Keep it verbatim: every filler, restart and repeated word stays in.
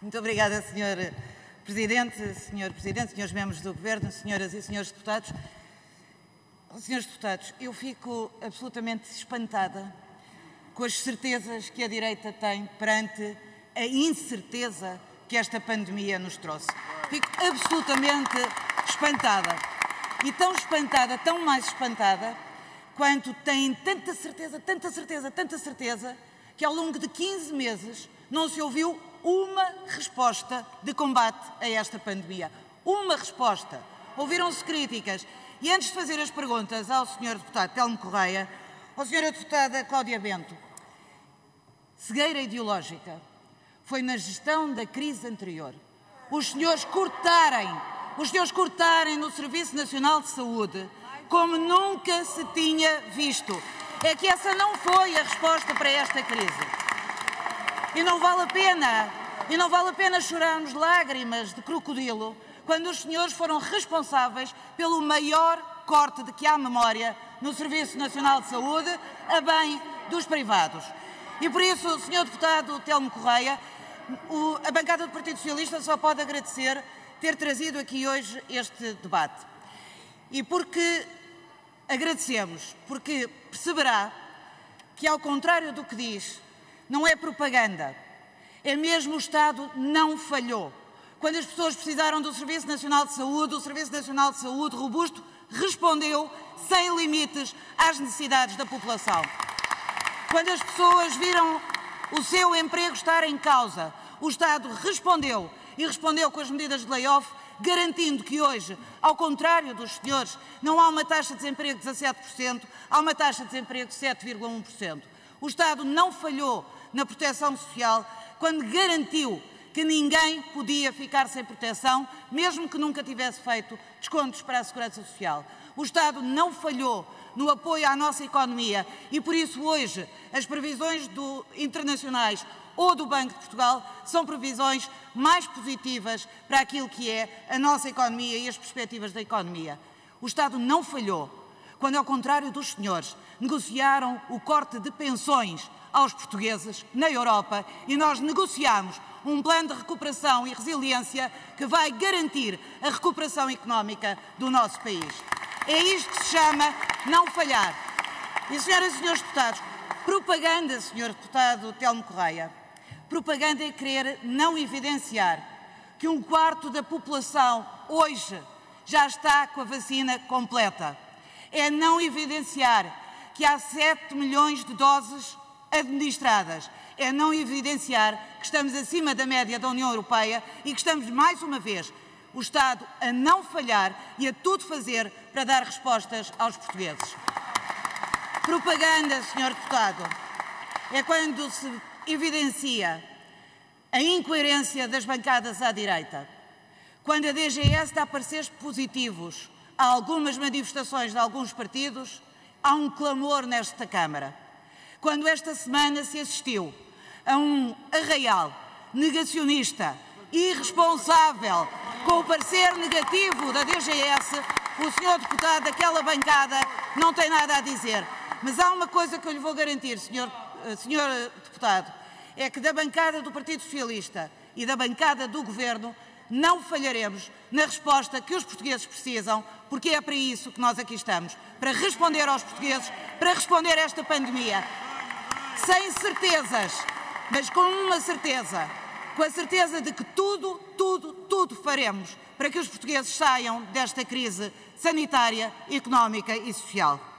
Muito obrigada, senhor Presidente, senhor Presidente, senhores membros do Governo, senhoras e senhores deputados. Senhores deputados, eu fico absolutamente espantada com as certezas que a direita tem perante a incerteza que esta pandemia nos trouxe. Fico absolutamente espantada. E tão espantada, tão mais espantada, quanto têm tanta certeza, tanta certeza, tanta certeza, que ao longo de quinze meses não se ouviu uma resposta de combate a esta pandemia. Uma resposta. Ouviram-se críticas. E antes de fazer as perguntas ao senhor deputado Telmo Correia, à senhora deputada Cláudia Bento, cegueira ideológica foi na gestão da crise anterior. Os senhores cortarem, os senhores cortarem no Serviço Nacional de Saúde como nunca se tinha visto. É que essa não foi a resposta para esta crise. E não vale a pena, e não vale a pena chorarmos lágrimas de crocodilo quando os senhores foram responsáveis pelo maior corte de que há memória no Serviço Nacional de Saúde, a bem dos privados. E por isso, senhor deputado Telmo Correia, o, a bancada do Partido Socialista só pode agradecer ter trazido aqui hoje este debate. E porque agradecemos, porque perceberá que, ao contrário do que diz, não é propaganda, é mesmo o Estado não falhou. Quando as pessoas precisaram do Serviço Nacional de Saúde, o Serviço Nacional de Saúde robusto respondeu sem limites às necessidades da população. Quando as pessoas viram o seu emprego estar em causa, o Estado respondeu e respondeu com as medidas de layoff, garantindo que hoje, ao contrário dos senhores, não há uma taxa de desemprego de dezassete por cento, há uma taxa de desemprego de sete vírgula um por cento. O Estado não falhou na proteção social quando garantiu que ninguém podia ficar sem proteção, mesmo que nunca tivesse feito descontos para a Segurança Social. O Estado não falhou no apoio à nossa economia e, por isso, hoje, as previsões do, internacionais ou do Banco de Portugal são previsões mais positivas para aquilo que é a nossa economia e as perspectivas da economia. O Estado não falhou quando, ao contrário dos senhores, negociaram o corte de pensões aos portugueses na Europa e nós negociámos um plano de recuperação e resiliência que vai garantir a recuperação económica do nosso país. É isto que se chama não falhar. E, senhoras e senhores deputados, propaganda, senhor deputado Telmo Correia, propaganda é querer não evidenciar que um quarto da população hoje já está com a vacina completa. É não evidenciar que há sete milhões de doses administradas. É não evidenciar que estamos acima da média da União Europeia e que estamos, mais uma vez, o Estado a não falhar e a tudo fazer para dar respostas aos portugueses. Propaganda, senhor deputado, é quando se evidencia a incoerência das bancadas à direita. Quando a D G S dá pareceres positivos a algumas manifestações de alguns partidos, há um clamor nesta Câmara. Quando esta semana se assistiu a um arraial negacionista, irresponsável, com o parecer negativo da D G S, o senhor deputado daquela bancada não tem nada a dizer. Mas há uma coisa que eu lhe vou garantir, senhor, senhor deputado, é que da bancada do Partido Socialista e da bancada do Governo não falharemos na resposta que os portugueses precisam, porque é para isso que nós aqui estamos, para responder aos portugueses, para responder a esta pandemia. Sem certezas, mas com uma certeza, com a certeza de que tudo, tudo, tudo faremos para que os portugueses saiam desta crise sanitária, económica e social.